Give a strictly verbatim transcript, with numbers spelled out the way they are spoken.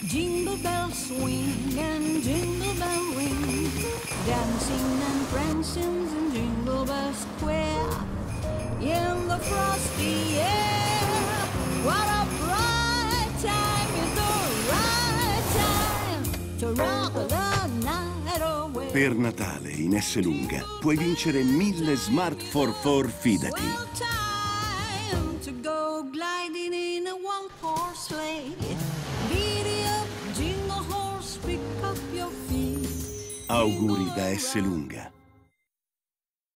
Jingle bells swing and jingle bell ring, dancing and prancing in Jingle Bell Square. In the frosty air, what a bright time, it's the right time to rock the night away. Per Natale in Esselunga puoi vincere mille Smart quattro quattro Fidati. Well, time to go gliding in a one-horse sleigh. Giddy up, jingle horse, pick up your feet. Auguri da Esselunga.